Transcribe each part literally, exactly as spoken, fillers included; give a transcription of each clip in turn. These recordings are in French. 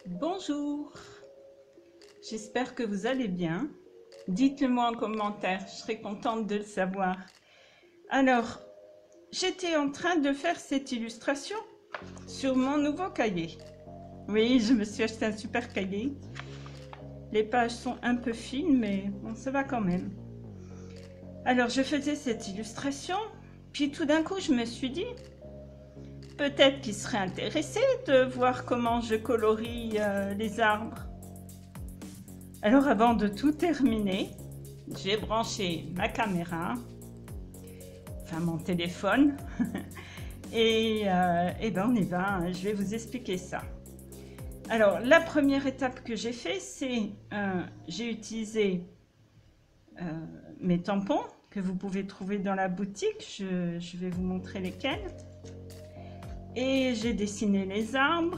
Bonjour, j'espère que vous allez bien. Dites-le moi en commentaire, je serai contente de le savoir. Alors, j'étais en train de faire cette illustration sur mon nouveau cahier. Oui, je me suis acheté un super cahier. Les pages sont un peu fines, mais bon, ça va quand même. Alors, je faisais cette illustration, puis tout d'un coup, je me suis dit, peut-être qu'il serait intéressé de voir comment je colorie euh, les arbres. Alors avant de tout terminer, j'ai branché ma caméra, enfin mon téléphone, et, euh, et ben on y va, je vais vous expliquer ça. Alors la première étape que j'ai fait, c'est euh, j'ai utilisé euh, mes tampons que vous pouvez trouver dans la boutique, je, je vais vous montrer lesquels. Et j'ai dessiné les arbres,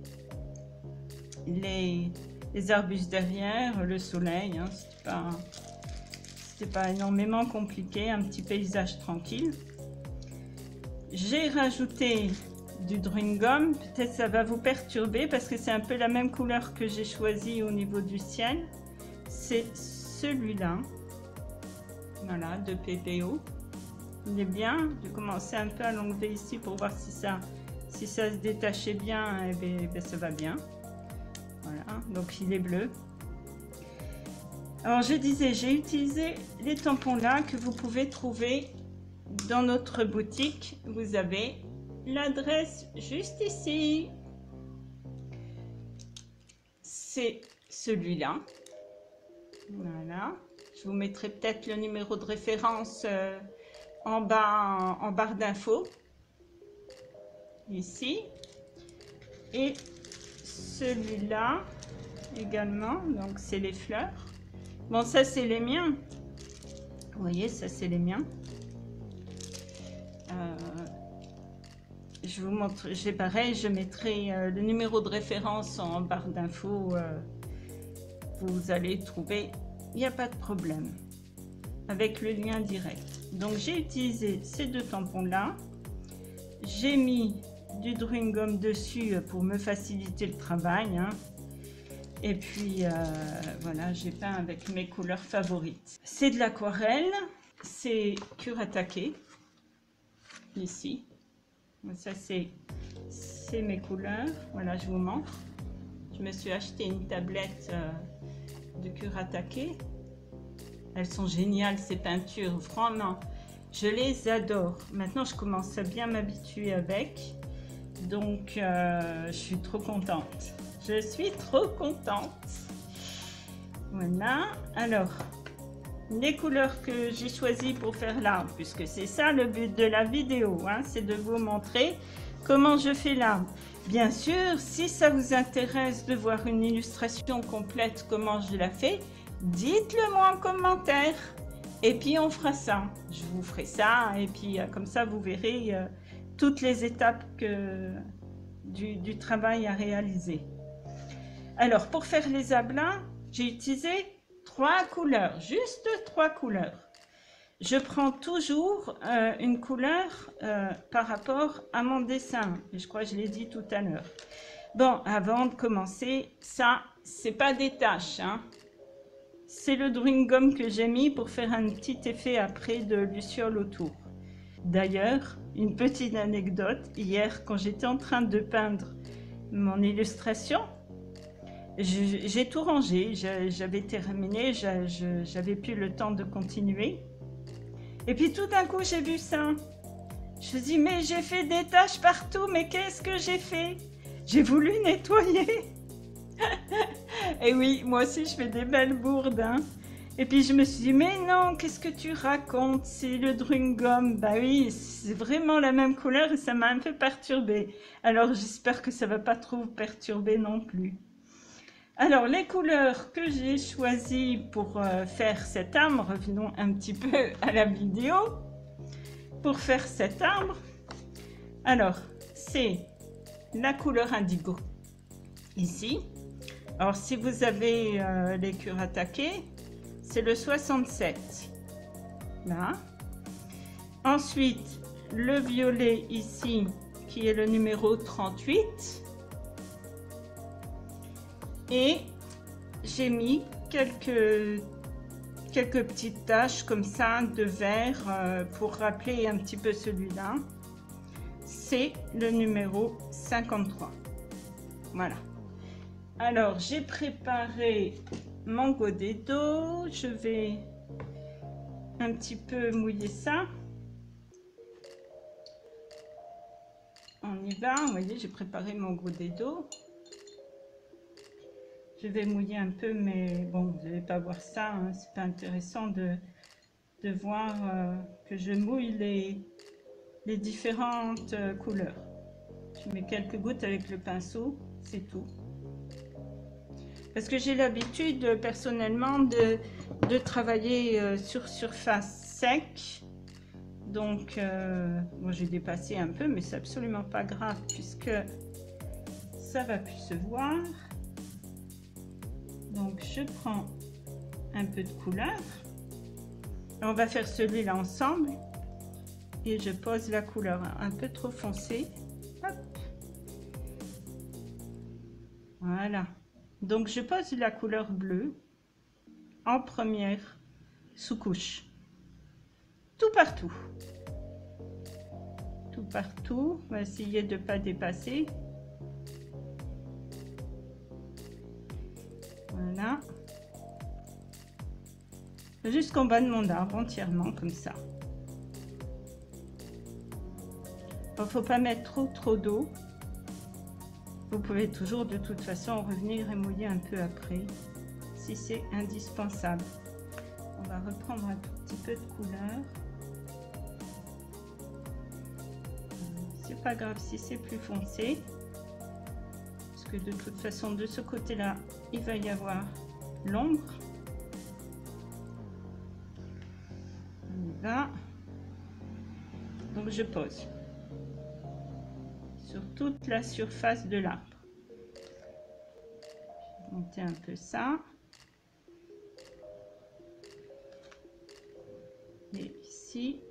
les, les arbustes derrière, le soleil, hein, c'était pas, c'était pas énormément compliqué, un petit paysage tranquille. J'ai rajouté du drawing gum, peut-être ça va vous perturber parce que c'est un peu la même couleur que j'ai choisi au niveau du ciel. C'est celui-là, voilà, de P P O. Il est bien, j'ai commencé un peu à l'enlever ici pour voir si ça, si ça se détachait bien, et bien, bien ça va bien. Voilà, donc il est bleu. Alors je disais, j'ai utilisé les tampons là que vous pouvez trouver dans notre boutique. Vous avez l'adresse juste ici. C'est celui-là. Voilà. Je vous mettrai peut-être le numéro de référence euh, en bas, en barre d'infos. Ici. Et celui-là également. Donc c'est les fleurs. Bon, ça c'est les miens. Vous voyez, ça c'est les miens. Euh, je vous montre, j'ai pareil, je mettrai euh, le numéro de référence en barre d'infos. Euh, vous allez trouver, il n'y a pas de problème avec le lien direct. Donc j'ai utilisé ces deux tampons là. J'ai mis du drawing gum dessus pour me faciliter le travail. Hein. Et puis euh, voilà, j'ai peint avec mes couleurs favorites. C'est de l'aquarelle, c'est Kuretake, ici. Ça c'est mes couleurs. Voilà, je vous montre. Je me suis acheté une tablette euh, de Kuretake. Elles sont géniales ces peintures, vraiment. Je les adore. Maintenant, je commence à bien m'habituer avec. Donc, euh, je suis trop contente. Je suis trop contente. Voilà. Alors, les couleurs que j'ai choisies pour faire l'arbre, puisque c'est ça le but de la vidéo, hein, c'est de vous montrer comment je fais l'arbre. Bien sûr, si ça vous intéresse de voir une illustration complète, comment je la fais, dites-le moi en commentaire. Et puis, on fera ça. Je vous ferai ça. Et puis, euh, comme ça, vous verrez euh, toutes les étapes que, du, du travail à réaliser. Alors, pour faire les ablats, j'ai utilisé trois couleurs, juste trois couleurs. Je prends toujours euh, une couleur euh, par rapport à mon dessin. Je crois que je l'ai dit tout à l'heure. Bon, avant de commencer, ça, c'est pas des taches, hein. C'est le drawing gum que j'ai mis pour faire un petit effet après de luciole autour. D'ailleurs, une petite anecdote, hier quand j'étais en train de peindre mon illustration, j'ai tout rangé, j'avais terminé, j'avais plus le temps de continuer. Et puis tout d'un coup j'ai vu ça. Je me dis mais j'ai fait des taches partout, mais qu'est-ce que j'ai fait? J'ai voulu nettoyer. Et oui, moi aussi je fais des belles bourdes. Hein. Et puis je me suis dit, mais non, qu'est-ce que tu racontes? C'est le drawing gum. Bah oui, c'est vraiment la même couleur et ça m'a un peu perturbée. Alors j'espère que ça ne va pas trop perturber non plus. Alors les couleurs que j'ai choisies pour euh, faire cet arbre, revenons un petit peu à la vidéo. Pour faire cet arbre, alors c'est la couleur indigo, ici. Alors, si vous avez euh, les Kuretake, c'est le soixante-sept. Là. Ensuite, le violet ici, qui est le numéro trente-huit. Et j'ai mis quelques, quelques petites taches comme ça de vert euh, pour rappeler un petit peu celui-là. C'est le numéro cinquante-trois. Voilà. Alors, j'ai préparé mon godet d'eau. Je vais un petit peu mouiller ça. On y va. Vous voyez, j'ai préparé mon godet d'eau. Je vais mouiller un peu, mais bon, vous n'allez pas voir ça. Hein. C'est pas intéressant de, de voir euh, que je mouille les, les différentes euh, couleurs. Je mets quelques gouttes avec le pinceau, c'est tout. Parce que j'ai l'habitude personnellement de, de travailler euh, sur surface sec. Donc, euh, bon, j'ai dépassé un peu, mais c'est absolument pas grave puisque ça va plus se voir. Donc, je prends un peu de couleur. On va faire celui-là ensemble. Et je pose la couleur un peu trop foncée. Hop. Voilà. Donc, je pose la couleur bleue en première sous-couche. Tout partout. Tout partout. On va essayer de ne pas dépasser. Voilà. Jusqu'en bas de mon arbre, entièrement, comme ça. Il ne faut pas mettre trop, trop d'eau. Vous pouvez toujours de toute façon revenir et mouiller un peu après, si c'est indispensable. On va reprendre un tout petit peu de couleur. C'est pas grave si c'est plus foncé, parce que de toute façon de ce côté-là, il va y avoir l'ombre. On y va. Donc je pose sur toute la surface de l'arbre. Je vais monter un peu ça. Et ici.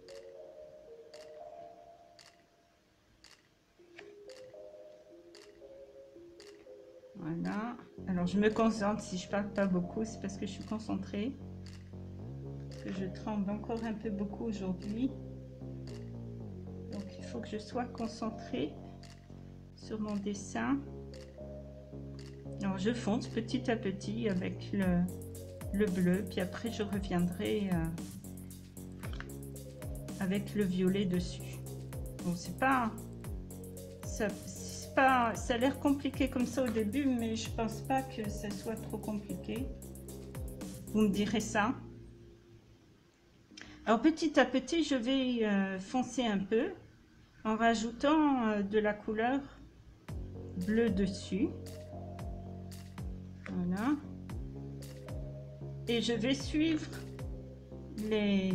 Voilà. Alors je me concentre, si je parle pas beaucoup, c'est parce que je suis concentrée. Parce que je tremble encore un peu beaucoup aujourd'hui. Donc il faut que je sois concentrée sur mon dessin. Alors je fonce petit à petit avec le, le bleu, puis après je reviendrai euh, avec le violet dessus. Bon, c'est pas ça, c'est pas ça a l'air compliqué comme ça au début, mais je pense pas que ça soit trop compliqué. Vous me direz ça. Alors petit à petit je vais euh, foncer un peu en rajoutant euh, de la couleur bleu dessus. Voilà. Et je vais suivre les,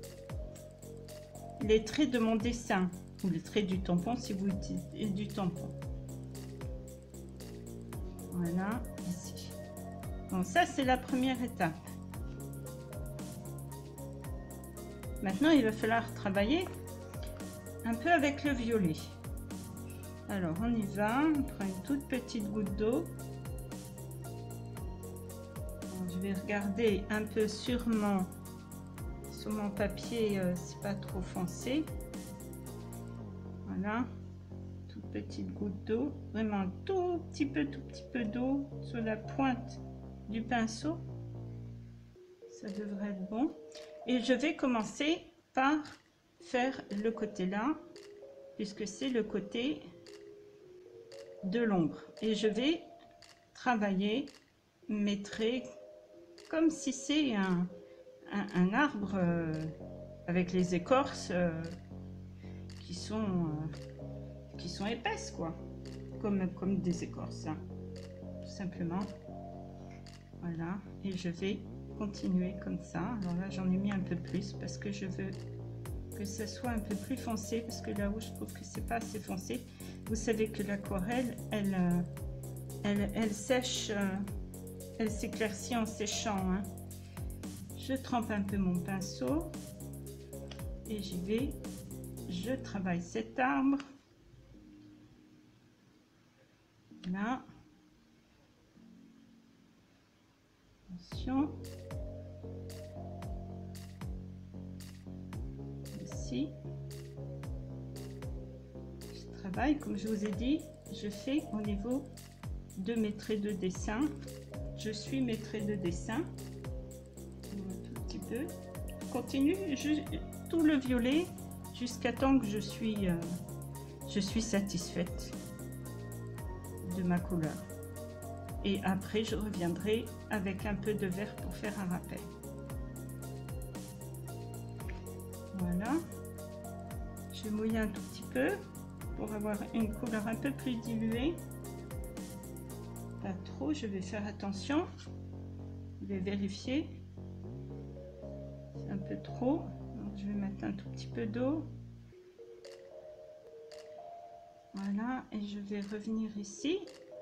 les traits de mon dessin, ou les traits du tampon si vous utilisez du tampon. Voilà, ici. Bon, ça c'est la première étape. Maintenant, il va falloir travailler un peu avec le violet. Alors, on y va. On prend une toute petite goutte d'eau. Je vais regarder un peu sur mon, sur mon papier, euh, c'est pas trop foncé. Voilà. Toute petite goutte d'eau. Vraiment un tout petit peu, tout petit peu d'eau sur la pointe du pinceau. Ça devrait être bon. Et je vais commencer par faire le côté là, puisque c'est le côté de l'ombre. Et je vais travailler mes traits comme si c'est un, un, un arbre euh, avec les écorces euh, qui sont euh, qui sont épaisses, quoi, comme, comme des écorces, hein, tout simplement. Voilà, et je vais continuer comme ça. Alors là j'en ai mis un peu plus parce que je veux que ça soit un peu plus foncé, parce que là où je trouve que c'est pas assez foncé. Vous savez que l'aquarelle elle, elle elle sèche, elle s'éclaircit en séchant, hein. Je trempe un peu mon pinceau et j'y vais. Je travaille cet arbre là. Attention. Ici. Je travaille, comme je vous ai dit, je fais au niveau de mes traits de dessin. Je suis mes traits de dessin. Un tout petit peu. Continue je, tout le violet jusqu'à temps que je suis, euh, je suis satisfaite de ma couleur. Et après, je reviendrai avec un peu de vert pour faire un rappel. Voilà. Je vais mouiller un tout petit peu pour avoir une couleur un peu plus diluée. Pas trop, je vais faire attention. Je vais vérifier. C'est un peu trop. Donc, je vais mettre un tout petit peu d'eau. Voilà, et je vais revenir ici.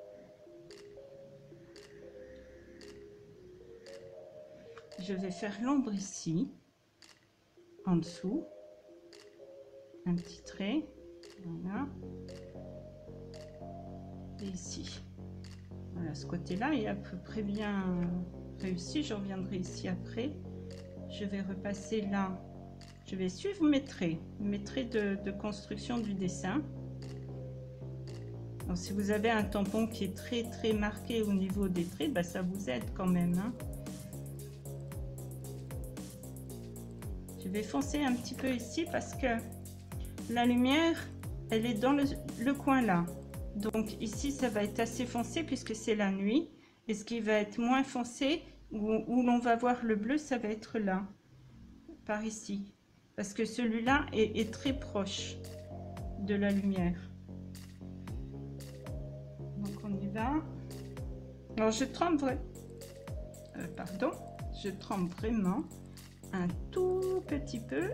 Je vais faire l'ombre ici, en dessous, un petit trait, voilà, et ici. Voilà, ce côté-là est à peu près bien réussi. Je reviendrai ici après. Je vais repasser là. Je vais suivre mes traits, mes traits de, de construction du dessin. Donc, si vous avez un tampon qui est très très marqué au niveau des traits, bah, ça vous aide quand même, hein. Je vais foncer un petit peu ici parce que la lumière, elle est dans le, le coin là. Donc ici, ça va être assez foncé puisque c'est la nuit. Et ce qui va être moins foncé, où, où l'on va voir le bleu, ça va être là, par ici. Parce que celui-là est, est très proche de la lumière. Donc on y va. Alors je trempe, euh, pardon, je trempe vraiment un tout petit peu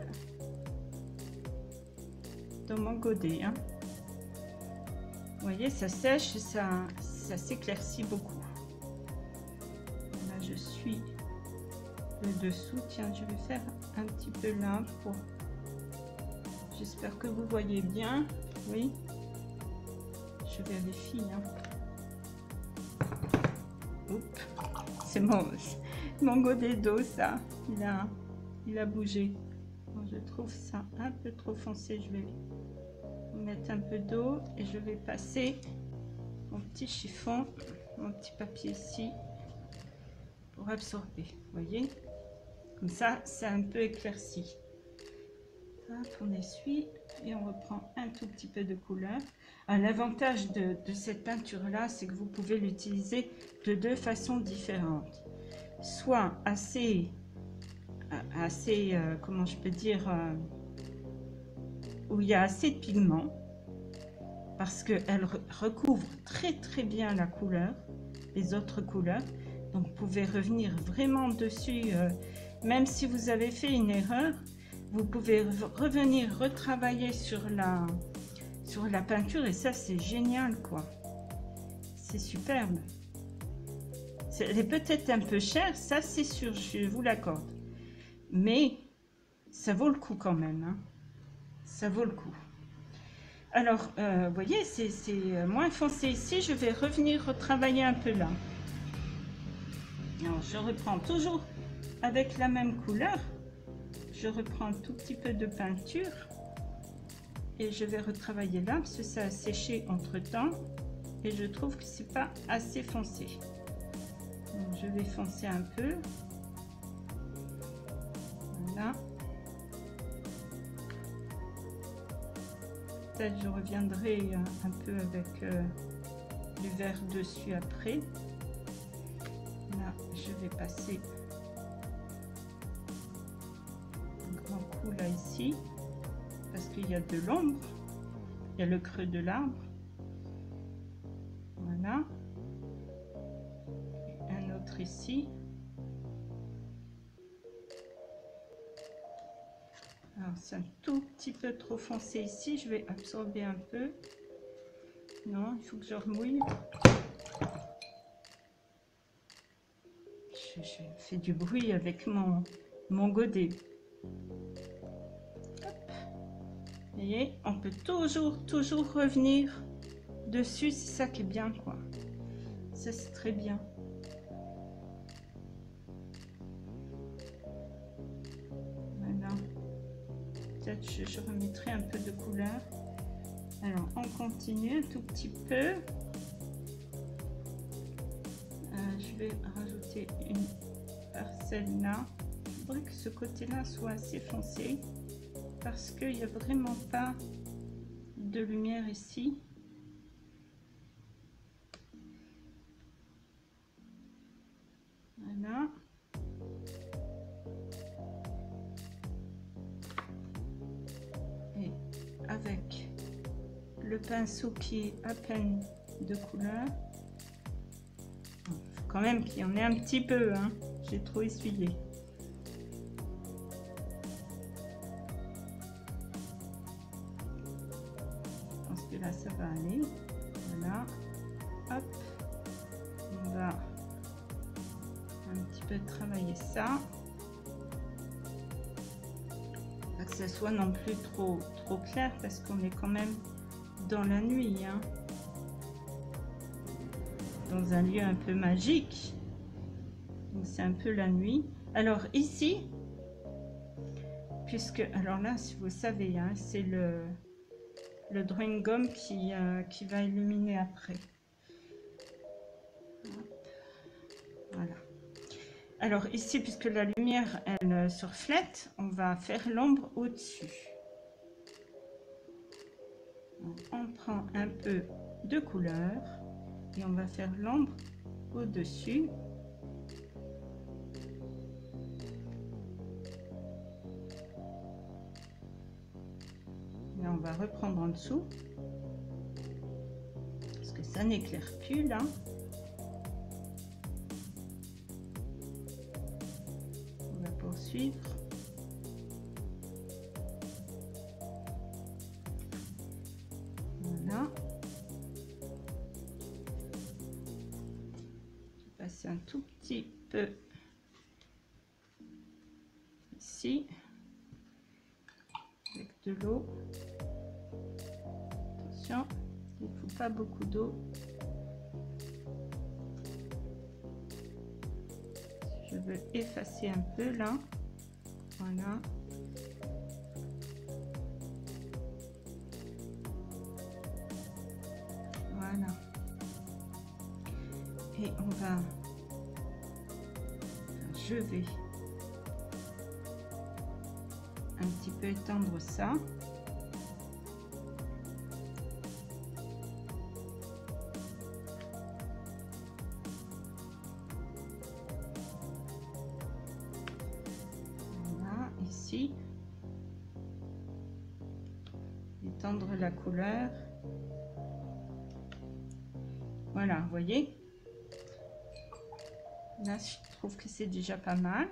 dans mon godet, hein. Vous voyez, ça sèche et ça, ça s'éclaircit beaucoup. Là, je suis le dessous. Tiens, je vais faire un petit peu là pour. J'espère que vous voyez bien. Oui, je vérifie, hein. C'est mon, mon godet d'eau, ça. Il a, il a bougé. Bon, je trouve ça un peu trop foncé. Je vais mettre un peu d'eau et je vais passer mon petit chiffon, mon petit papier ici pour absorber. Vous voyez, comme ça, c'est un peu éclairci. Hop, on essuie et on reprend un tout petit peu de couleur. L'avantage de, de cette peinture là, c'est que vous pouvez l'utiliser de deux façons différentes. Soit assez, assez, euh, comment je peux dire, euh, où il y a assez de pigments, parce qu'elle recouvre très très bien la couleur, les autres couleurs. Donc vous pouvez revenir vraiment dessus, euh, même si vous avez fait une erreur, vous pouvez revenir retravailler sur la, sur la peinture, et ça c'est génial quoi. C'est superbe. Elle est peut-être un peu chère, ça c'est sûr, je vous l'accorde. Mais ça vaut le coup quand même, hein. Ça vaut le coup. Alors, euh, vous voyez, c'est moins foncé ici. Je vais revenir retravailler un peu là. Alors, je reprends toujours avec la même couleur. Je reprends un tout petit peu de peinture. Et je vais retravailler là, parce que ça a séché entre-temps. Et je trouve que c'est pas assez foncé. Donc, je vais foncer un peu. Voilà. Peut-être je reviendrai un peu avec euh, du vert dessus après. Là, je vais passer un grand coup là ici, parce qu'il y a de l'ombre, il y a le creux de l'arbre. Voilà. Et un autre ici. Alors c'est un tout petit peu trop foncé ici, je vais absorber un peu. Non, il faut que je remouille. Je, je fais du bruit avec mon, mon godet. Hop. Vous voyez, on peut toujours, toujours revenir dessus, c'est ça qui est bien quoi. Ça c'est très bien. peut-être je, je remettrai un peu de couleur. Alors on continue un tout petit peu. Euh, je vais rajouter une parcelle là. Il faudrait que ce côté-là soit assez foncé parce qu'il n'y a vraiment pas de lumière ici. Voilà. Et avec le pinceau qui est à peine de couleur, il faut quand même qu'il y en ait un petit peu, hein. J'ai trop essuyé. Je pense que là ça va aller. Voilà. Hop. On va un petit peu travailler ça. Pas que ça soit non plus trop trop clair parce qu'on est quand même dans la nuit, hein. Dans un lieu un peu magique. Donc c'est un peu la nuit. Alors ici, puisque alors là si vous savez, hein, c'est le le drawing gum qui, euh, qui va illuminer après. Voilà. Alors ici, puisque la lumière elle se reflète, on va faire l'ombre au-dessus. On prend un peu de couleur et on va faire l'ombre au-dessus. Et on va reprendre en dessous parce que ça n'éclaire plus là. On va poursuivre. Voilà. Je vais passer un tout petit peu ici avec de l'eau. Attention, il ne faut pas beaucoup d'eau. Je veux effacer un peu là. Voilà. Voilà. Et on va, je vais un petit peu étendre ça. Voilà, ici. Étendre la couleur. Voilà, vous voyez. Là, je trouve que c'est déjà pas mal.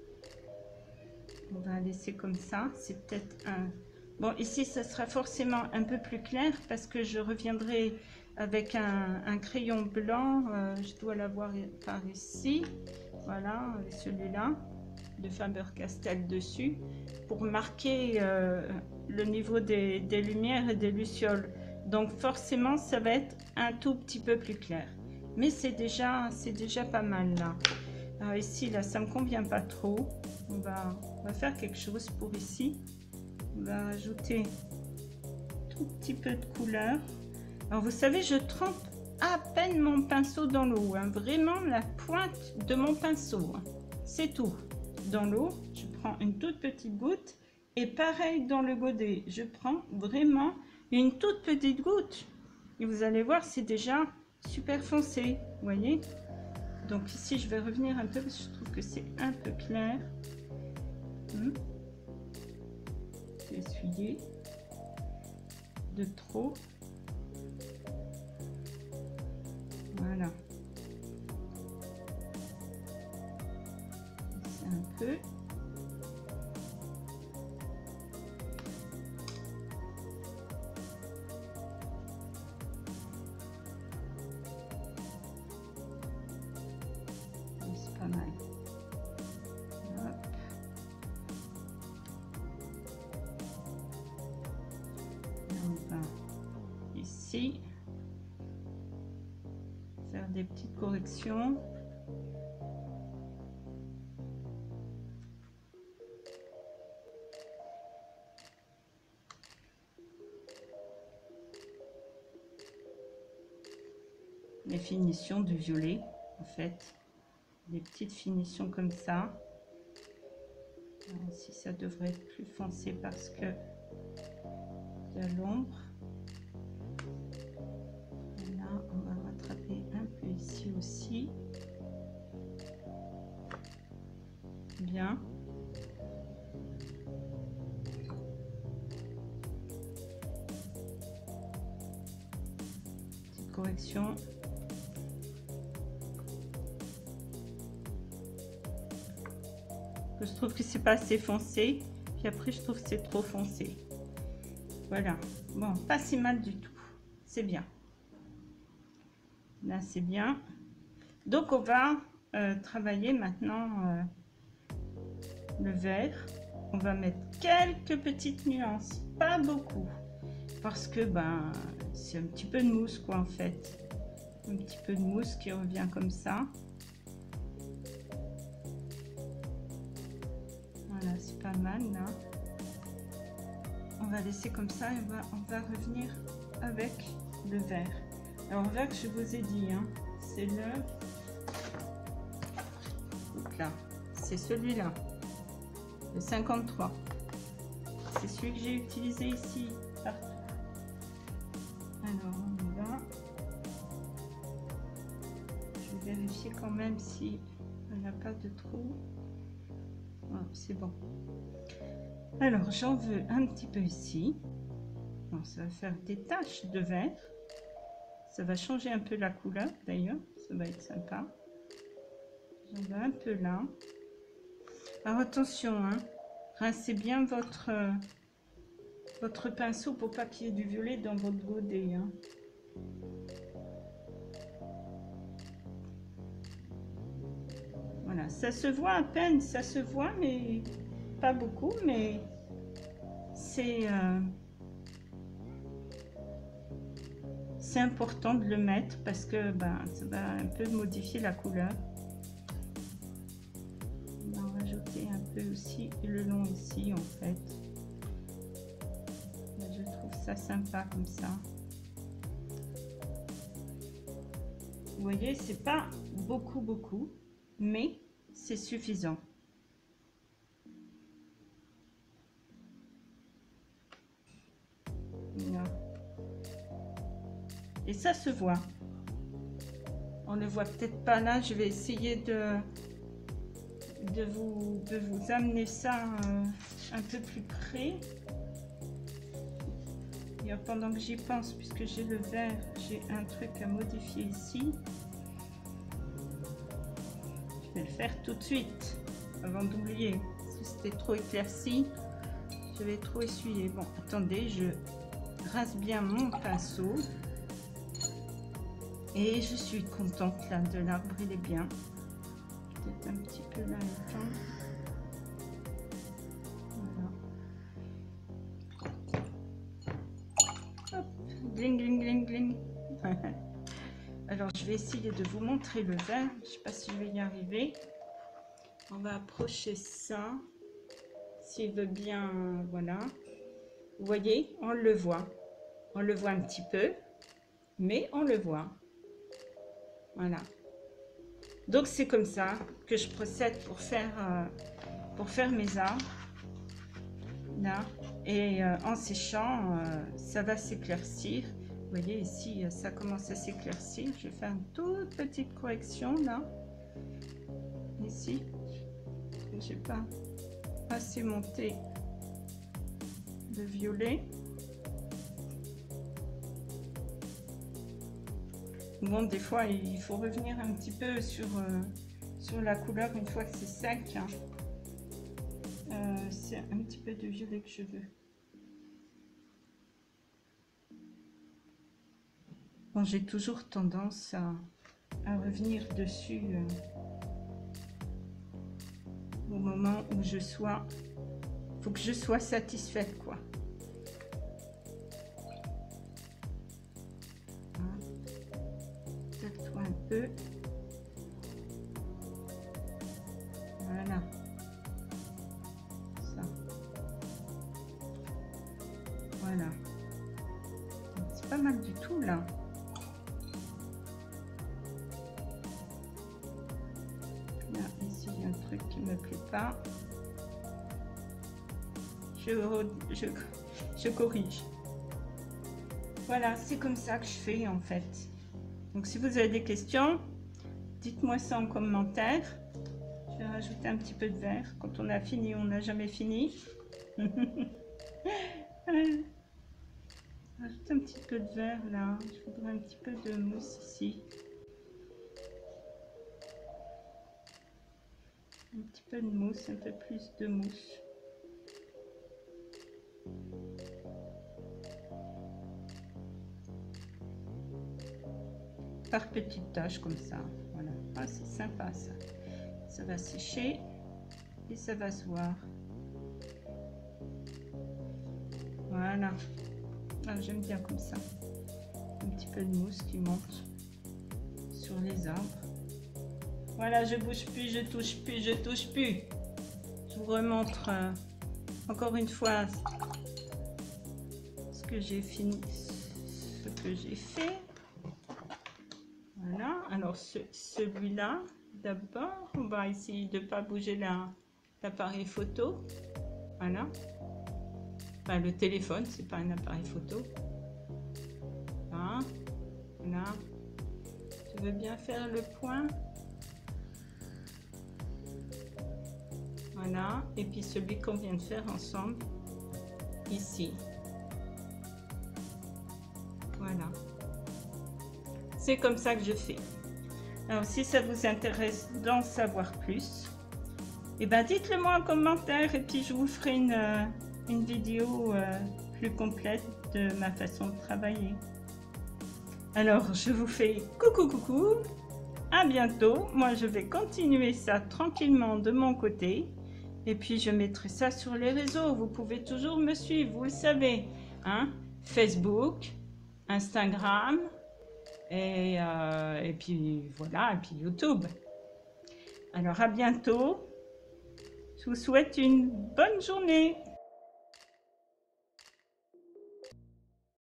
On va laisser comme ça. C'est peut-être un... Bon, ici, ça sera forcément un peu plus clair parce que je reviendrai avec un, un crayon blanc. Euh, je dois l'avoir par ici. Voilà, celui-là, de Faber-Castell dessus, pour marquer euh, le niveau des, des lumières et des lucioles. Donc, forcément, ça va être un tout petit peu plus clair. Mais c'est déjà, c'est déjà pas mal là. Alors ici, là, ça me convient pas trop. On va, on va faire quelque chose pour ici. On va ajouter tout petit peu de couleur. Alors vous savez, je trempe à peine mon pinceau dans l'eau, hein, vraiment la pointe de mon pinceau, hein. C'est tout. Dans l'eau, je prends une toute petite goutte et pareil dans le godet, je prends vraiment une toute petite goutte. Et vous allez voir, c'est déjà super foncé, vous voyez. Donc ici, je vais revenir un peu parce que je trouve que c'est un peu clair. Hum. J'ai essuyé de trop. Voilà. C'est un peu. C'est pas mal. Hop. Et on va ici faire des petites corrections. les finitions du violet, en fait. Des petites finitions comme ça. Alors, si ça devrait être plus foncé parce que il y a l'ombre. Là, on va rattraper un peu ici aussi. Bien. Petite correction. Je trouve que c'est pas assez foncé, puis après je trouve que c'est trop foncé. Voilà, bon, pas si mal du tout, c'est bien. Là c'est bien. Donc on va euh, travailler maintenant euh, le vert. On va mettre quelques petites nuances, pas beaucoup, parce que ben c'est un petit peu de mousse quoi en fait, un petit peu de mousse qui revient comme ça. Voilà, c'est pas mal là. On va laisser comme ça et on va, on va revenir avec le vert. Alors le vert que je vous ai dit, hein, c'est le... là, c'est celui-là, le cinquante-trois. C'est celui que j'ai utilisé ici partout. Alors on y va. Je vais vérifier quand même si il n'y a pas de trou. Oh, c'est bon. Alors j'en veux un petit peu ici. Bon, ça va faire des taches de vert. Ça va changer un peu la couleur d'ailleurs. Ça va être sympa. J'en veux un peu là. Alors attention, hein, rincez bien votre, euh, votre pinceau pour pas qu'il y ait du violet dans votre godet. Hein. Voilà, ça se voit à peine, ça se voit, mais pas beaucoup, mais c'est euh, c'est important de le mettre parce que ben, ça va un peu modifier la couleur. On va rajouter un peu aussi le long ici en fait. Je trouve ça sympa comme ça. Vous voyez, c'est pas beaucoup beaucoup, mais c'est suffisant. Voilà. Et ça se voit. On ne voit peut-être pas là. Je vais essayer de, de, vous, de vous amener ça euh, un peu plus près. Et pendant que j'y pense, puisque j'ai le vert, j'ai un truc à modifier ici. Je vais le faire tout de suite, avant d'oublier. Si c'était trop éclairci, je vais trop essuyer. Bon, attendez, je rince bien mon pinceau. Et je suis contente là de l'arbre, il est bien. Peut-être un petit peu là le temps. Voilà. Hop, gling, gling, gling, gling. Alors, je vais essayer de vous montrer le vert. Je ne sais pas si je vais y arriver. On va approcher ça. S'il veut bien, voilà. Vous voyez, on le voit. On le voit un petit peu, mais on le voit. Voilà. Donc, c'est comme ça que je procède pour faire, euh, pour faire mes arbres. Là. Et euh, en séchant, euh, ça va s'éclaircir. Vous voyez ici, ça commence à s'éclaircir. Je vais faire une toute petite correction là. Ici, je n'ai pas assez monté de violet. Bon, des fois, il faut revenir un petit peu sur, euh, sur la couleur une fois que c'est sec. Hein. Euh, c'est un petit peu de violet que je veux. Bon, j'ai toujours tendance à, à revenir dessus euh, au moment où je sois, faut que je sois satisfaite, quoi. Tire-toi un peu. Voilà. Ça. Voilà. C'est pas mal du tout là. qui ne me plaît pas, je, je, je corrige. Voilà, c'est comme ça que je fais en fait. Donc si vous avez des questions, dites-moi ça en commentaire. Je vais rajouter un petit peu de vert. Quand on a fini, on n'a jamais fini. Rajoute un petit peu de vert là. Je voudrais un petit peu de mousse ici. Un petit peu de mousse, un peu plus de mousse. Par petites taches comme ça. Voilà. Ah, c'est sympa ça. Ça va sécher et ça va se voir. Voilà. Ah, j'aime bien comme ça. Un petit peu de mousse qui monte sur les arbres. Voilà, je bouge plus, je touche plus, je touche plus. Je vous remontre euh, encore une fois ce que j'ai fini, ce que j'ai fait. Voilà, alors ce, celui-là, d'abord, on va essayer de ne pas bouger l'appareil photo. Voilà. Enfin, le téléphone, c'est pas un appareil photo. Là, là. Je veux bien faire le point. Voilà, et puis celui qu'on vient de faire ensemble, ici. Voilà. C'est comme ça que je fais. Alors, si ça vous intéresse d'en savoir plus, et ben dites-le moi en commentaire et puis je vous ferai une, une vidéo euh, plus complète de ma façon de travailler. Alors, je vous fais coucou coucou, à bientôt. Moi, je vais continuer ça tranquillement de mon côté. Et puis, je mettrai ça sur les réseaux. Vous pouvez toujours me suivre, vous le savez. Hein? Facebook, Instagram, et, euh, et puis voilà, et puis YouTube. Alors, à bientôt. Je vous souhaite une bonne journée.